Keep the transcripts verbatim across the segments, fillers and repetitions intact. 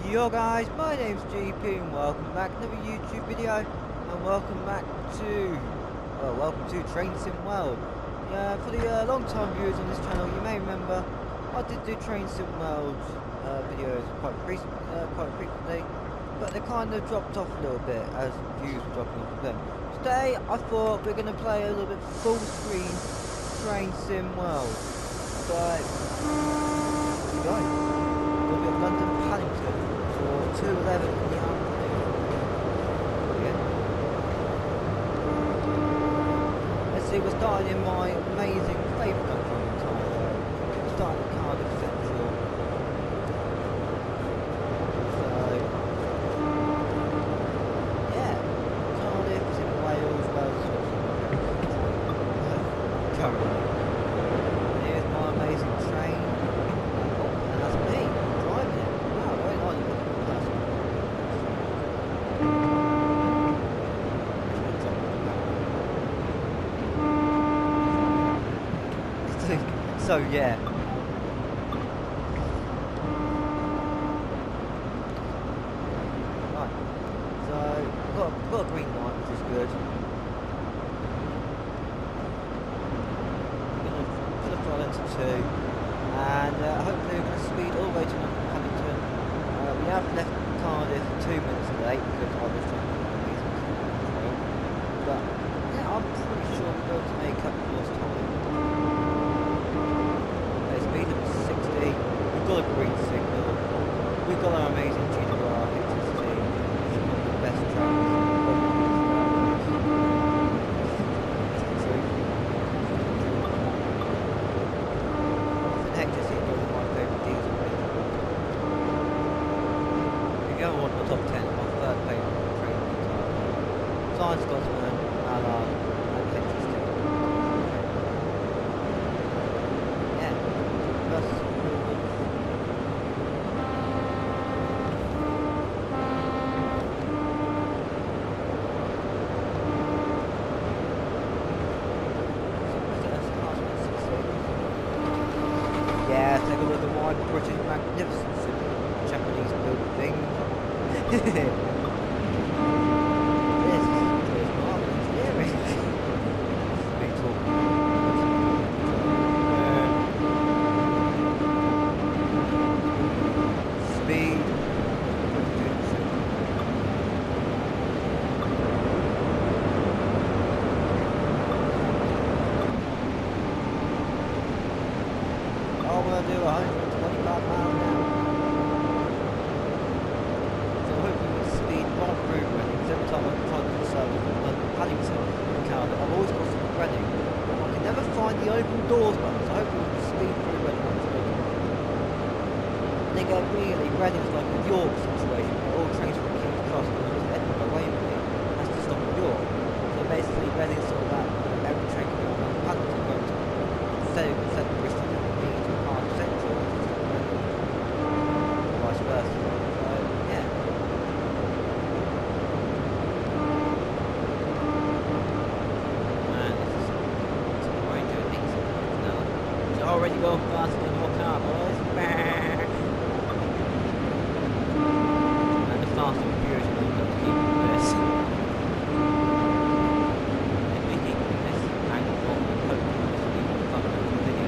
Yo guys, my name's G P and welcome back to another YouTube video and welcome back to, well, welcome to Train Sim World. Yeah, for the uh, long time viewers on this channel, you may remember I did do Train Sim World uh, videos quite, recent, uh, quite frequently, but they kind of dropped off a little bit as views were dropping off of them. Today I thought we're going to play a little bit full screen Train Sim World. So, here we go. A little bit of London Paddington. two eleven in the afternoon. Yeah. Let's see, we're starting in my amazing favourite country in time. We're starting at Cardiff Central. So, yeah. Cardiff is in Wales, Wales is obviously my favourite country. Currently. And here's my amazing train. Oh, and that's me, driving it. Wow, very nice. So yeah. Right. So we've got, we've got a green light, which is good. We're gonna put the throttle into two, and uh, hopefully we're gonna speed all the way to Paddington. Uh, we have left Cardiff two minutes late because I was trying to do my amazing control. But yeah, I'm pretty sure we're going to make up lost time. Speed limit sixty, we've got a green signal, we've got our amazing G W R H S T, which is one of the best trains, one of the best railways. That's the truth. And H S T is one of my favourite diesel races. We go on the top ten, my third favourite train in the entire world. Science Scotsman, Mallard, and H S T. Yeah, take a look at my British magnificence in Japanese built thing. This is marvel engineering. Me talking. Speed. I'm going to do one hundred twenty-five miles an hour. So hopefully we can speed right through Reading, because every time I've tried to do service from London Paddington and Cardiff, I've always got some Reading, but I can never find the open doors button, so hopefully we can speed through Reading once we can. And they go really, Reading's like a York situation, where all trains from King's Cross go to Edinburgh, Waverley, has to stop at York. So basically Reading's sort of that, you know, every train can go on London Paddington, go to instead of Bristol. Central, vice versa. So, yeah. Man, this is already doing things now. It's already going faster than your car, boys. And the Fast and Furious will not keep this. If we keep this angle on, and hopefully this will be more fun than the video.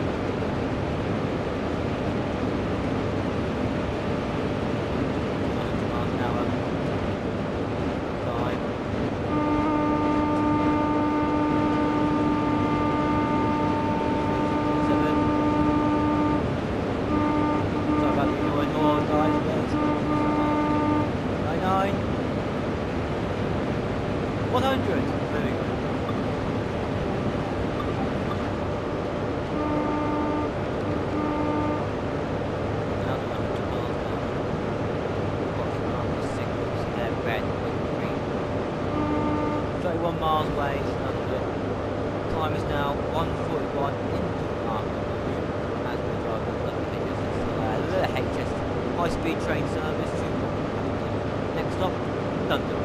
one hundred. There we go. Now the one hundred miles an hour. Watching on the signals, they're red with green. thirty-one miles away, London. Time is now one forty-one into the afternoon. As we drive the H S T, high speed train service to Paddington. Next stop, London.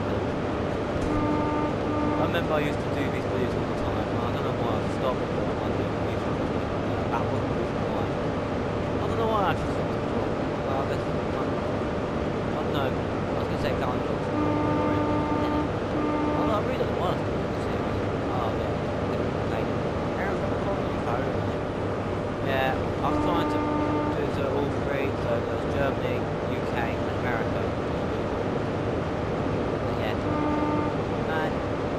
I remember I used to do these videos all the time. I don't know why I've stopped, but I'm doing these videos. That wasn't the reason why. I don't know why I actually stopped it for. Well, I guess I was trying to do it to all three, so there was Germany, U K, and America. But yeah, man,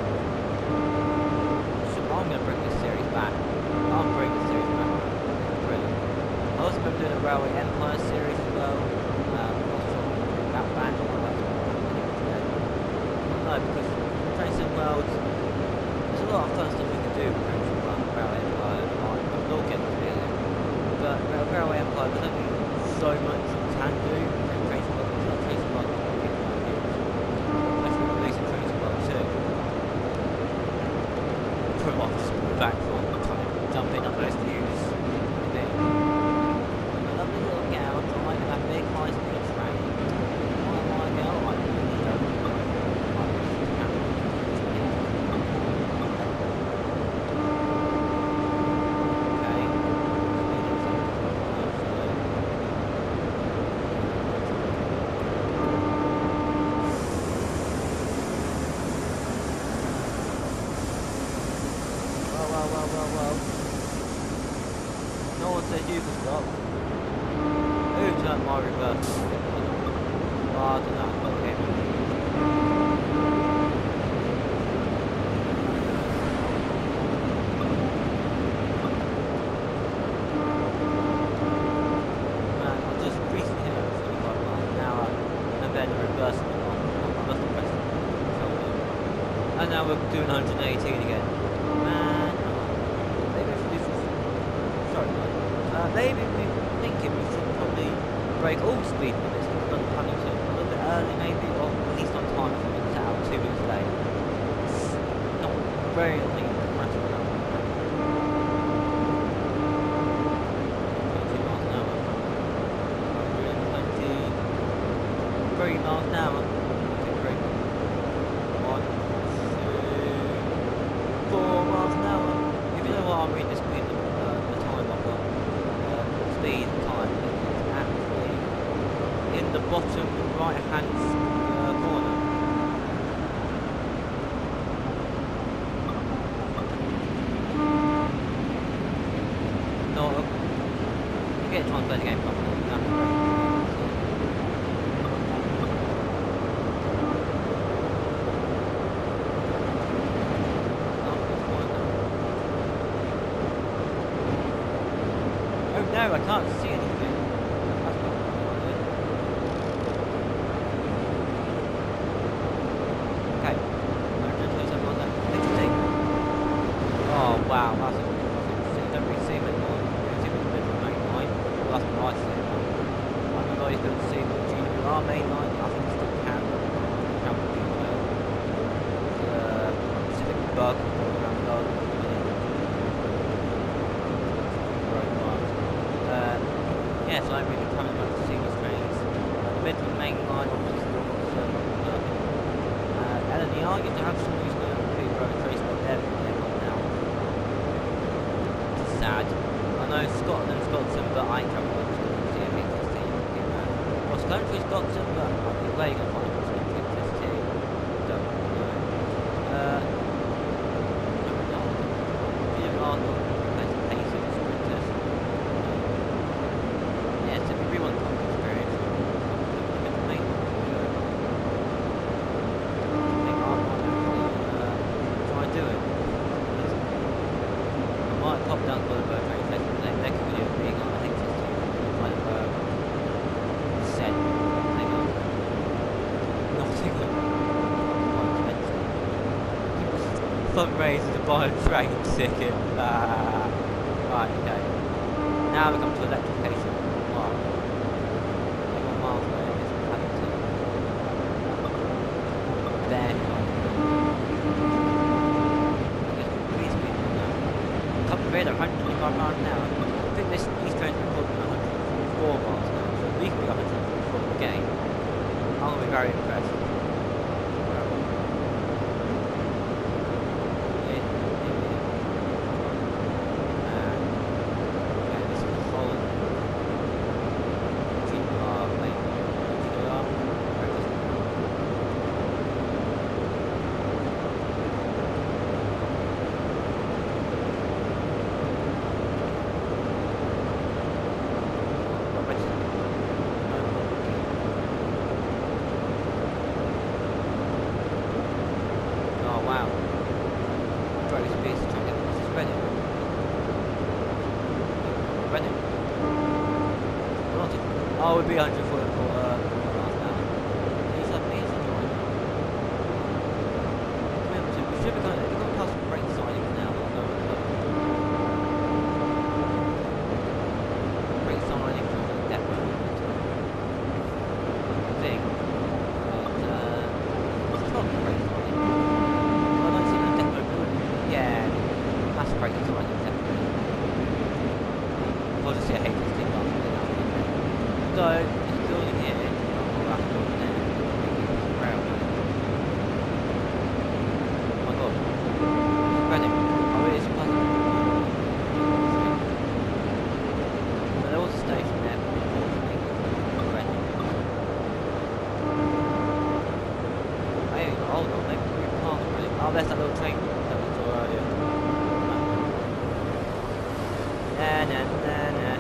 so I'm going to bring this series back. I'll bring this series back. Brilliant. I also been doing a Railway Empire series as well. Um, I'm not sure if I'm going to bring that back or that's what I'm going to do today. I don't know, because Train Sim World, there's a lot of fun stuff you can do with Train Sim World, Railway Empire, and I'm not getting to it. But Rail- Railway Empire, there's only so much you can do in Train Sim World. It's not Train Sim World, it's not getting my views. Especially releasing Train Sim World two. Pretty much just go back for kind of jumping up those views. A lovely little gal driving that big high speed train. Why am I a girl? I really don't know. I just can't. Okay. Speeding something. Well, well, well, well, well. No one said you could stop. Who turned my reverse? Oh, I don't know, I've got him. Man, I just recently hit over twenty-five miles an hour and then reversing it on. I must have pressed the shoulder. And now we're doing one hundred eighteen again. Man, maybe I should do some. Sorry, guys. Uh, maybe we're thinking we should probably break all speed limits in London Paddington a little bit early, maybe, or at least on time so we can set out two minutes late. Not very much of enough. twenty miles an hour. one hundred twenty-three miles an hour. twenty-three. One, two, four miles an hour. If you know what, I'm reading the speed limit, uh, the time I've got. Speed time is actually in the bottom right hand uh, corner. No, you get to try and play the game properly. That's great. Oh no, I can't see anything. That's not what I want to do. Okay. one hundred twenty-seven miles an hour. fifty. Oh wow, that's a you don't really see him anymore. You don't see him in the middle of the main line. Well, that's what I see now. I don't know if you don't see the G W R main line. I think it's still Canada. Canada be uh, Pacific Bug going around the dog. Yeah, so I'm really coming back to see these trains. Uh, the Midland main line obviously still got some working. Uh, L N E R used to have some who's going to be road trace, but they're they're gone now. It's sad. I know Scotland's got some, but I ain't travelling over Scotland to see a H S T. Cross country's got some, but I mean, where are you going to find cross country H S T? Don't really know. Uh, no, no. V M R got better pace and sprinters. Yeah, so we really want to experience. Look at the main one. I think I might actually uh, try and do it. I might pop down to the bird train test and they, they could video being on H S T kind of uh, said thing on Nottingham. Quite expensive. Fundraiser to buy a train ticket. Ah. Right, okay. Now we come to electrification. Wow. twenty-one miles away is Paddington. Then I guess we're pretty speed now. Top speed at one hundred twenty-five miles an hour. I think this these trains are recording one hundred forty-four miles an hour, so we can be one hundred forty-four again. I'm gonna be very impressed. stop racing. No, I'm not looking. Oh wow. Driving speeds to try and get this is ready. Ready? Oh, it would be one hundred forty for uh, miles an hour. He's up, he's a driver. Remember, we should be going, we're going past the brake signing now. Brake signing from the depot. I think. But, uh, it's probably brake signing. I don't see the depot building. Yeah, that's brake signing, definitely. I'll just see a H S T car. So, this building here, oh, that building there, it's railway. Oh my god. It's Reading. Oh, it is Pleasant. So there was a station there, but unfortunately, it's Reading. I ain't got hold on, they can move past Reading. Oh, there's that little train that we saw earlier. Nah, nah, nah, nah.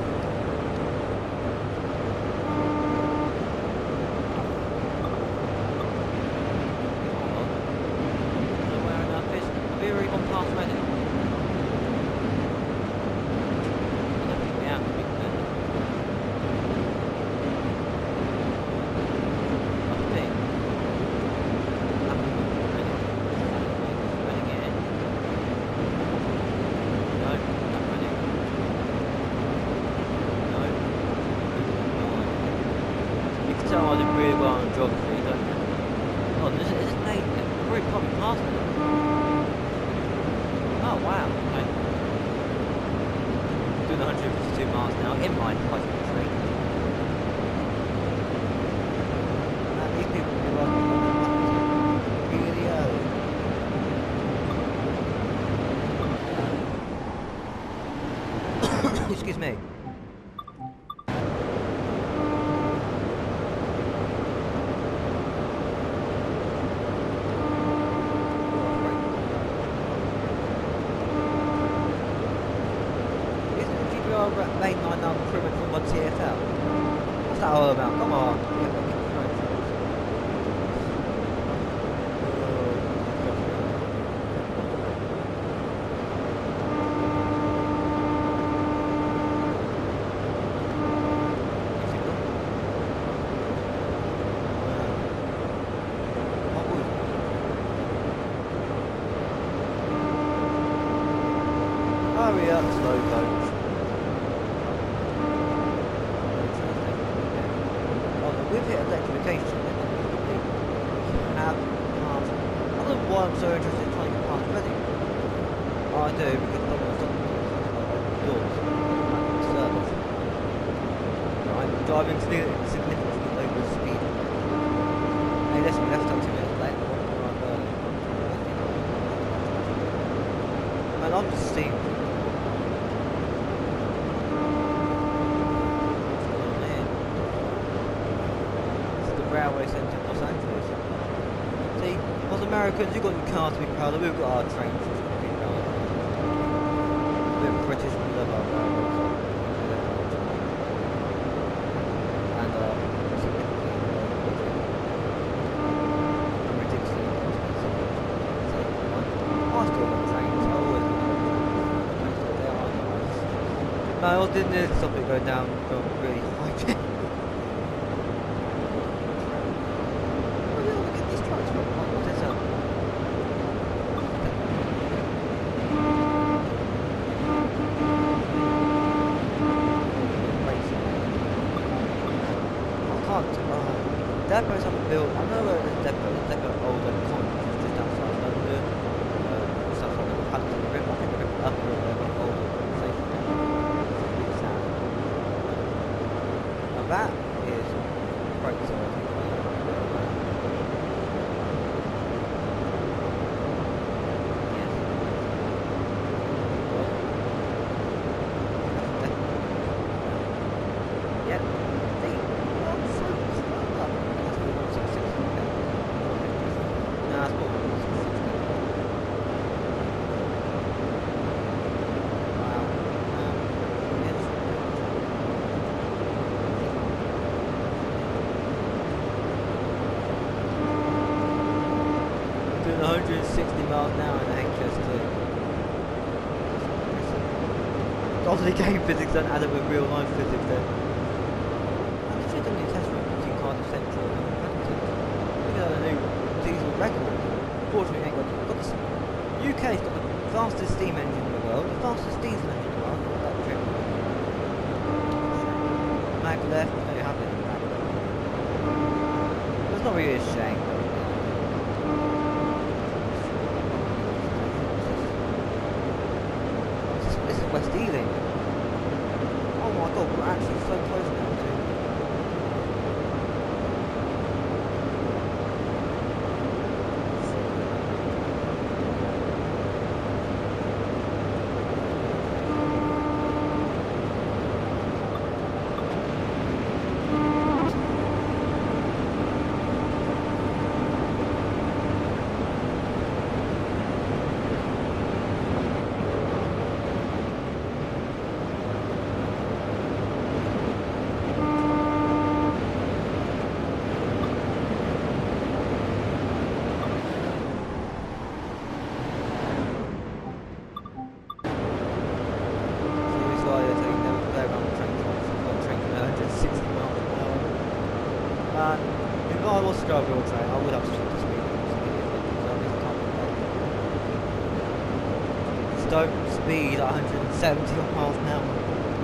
So I did really well on geography, don't you? Oh, is it, is it late? We're probably past it. Oh, wow, okay. Doing one hundred fifty-two miles now, in my place of the train. Now, these people will be working really early. Excuse me. Main line now pretty much from one T F L. What's that all about? Come on. Hurry up, slow coach. With it, electrification, we have cars. I don't know why I'm so interested in trying to get past Reading. Oh, I do, because I don't want to stop doors. Service. I'm driving significantly over the speed. Hey, listen, we left up two minutes late. I want to drive early. Man, I'm just steamed. Railway centre of Los Angeles. See, us Americans, you've got your cars to be proud of, we've got our trains to be proud of. We're British, we love our railways. And uh, significantly low budget. And ridiculously expensive. So, I still love trains, I always love trains, they are nice. No, I didn't stop it going down from really high. Depots haven't built. I know where the depot is. The depot old and common, which is just outside London. Uh, just outside the Paddington River. I think the river up river there, but older station there. It's really sad. Now that is great size. hundred sixty miles an hour in the H S two. Obviously game physics don't add up with real life physics then. And they should have done the test run between Cardiff Central and Paddington. Look at that new diesel record. Fortunately, ain't got, got the, U K's got the fastest steam engine in the world, the fastest diesel engine in the world. Got that trip. Mag left, I know you have it in mag left. It's not really a shame though. This is, this is West Ealing. Oh my god, we're actually so close now too. If I was to drive your train, I would have to check the speed limit. Don't speed at one hundred seventy miles an hour.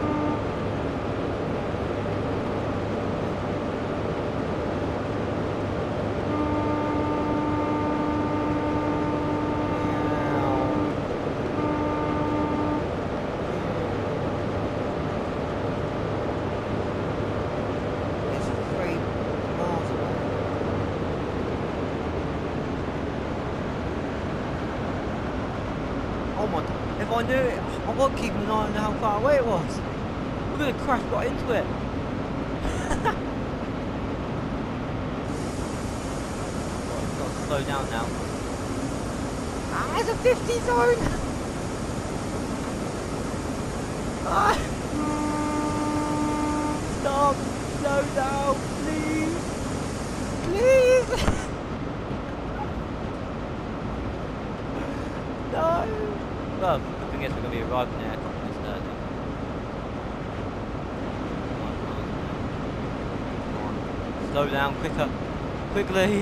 Oh my god, if I knew it, I won't keep an eye on how far away it was. We're going to crash right into it. I've got to slow down now. Ah, it's a fifty zone! Ah. Stop! Slow down, please! Please! No! Well, the thing is we're going to be arriving there at this Thursday. Come on. Slow down, quicker. Quickly!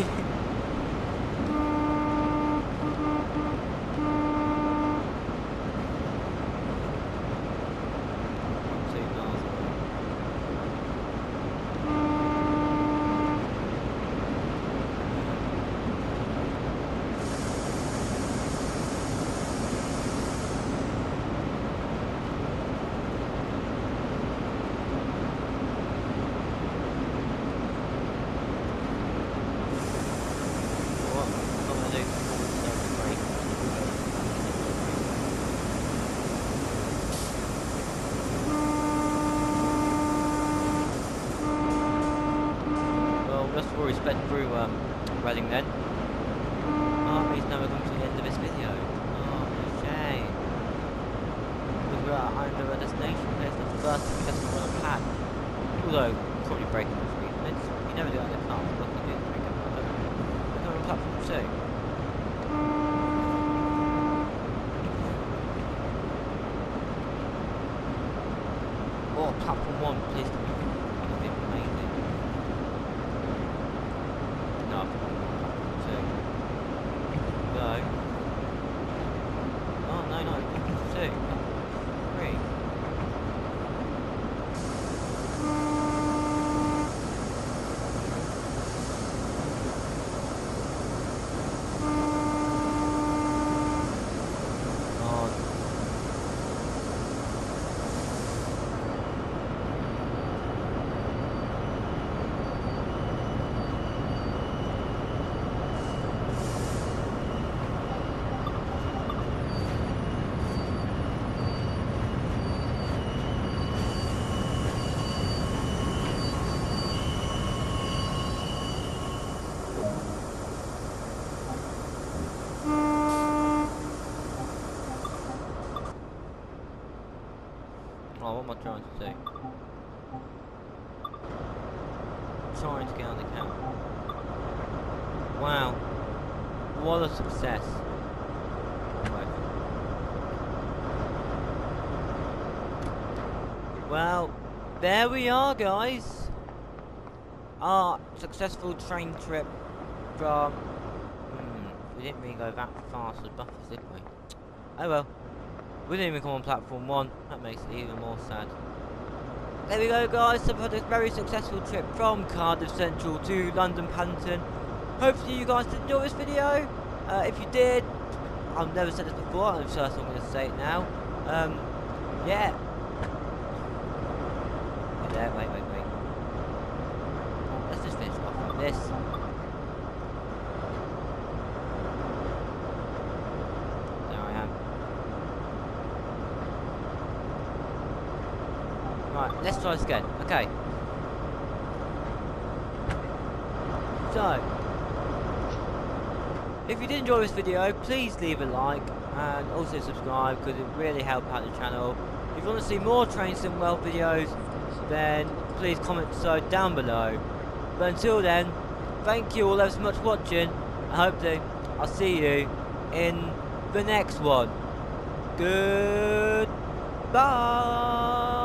We sped through um, Reading then. Oh, he's never come to the end of this video. Oh, no shame. Because we're at under a destination. It's the first successful one I've had. Although, probably breaking the speed limits. You never do that in the car. What can you do to break up? We're going on platform two. Oh, platform one, please. That would be amazing. No, two. Go. Oh no no, two. Three. Oh, what am I trying to do? I'm trying to get on the camera. Wow. What a success. Well, there we are, guys. Our successful train trip from... Hmm, we didn't really go that fast with buffers, did we? Oh well. We didn't even come on platform one. That makes it even more sad. There we go, guys. So we've had a very successful trip from Cardiff Central to London Paddington. Hopefully you guys did enjoy this video. Uh, if you did, I've never said this before, I'm sure I'm going to say it now. Um, yeah. Wait there, wait, wait, wait. Oh, let's just finish off like this. There I am. Right, let's try this again. Okay. So, if you did enjoy this video, please leave a like and also subscribe because it really helps out the channel. If you want to see more Train Sim World videos, then please comment so down below. But until then, thank you all ever so much for watching. I hope that I'll see you in the next one. Goodbye.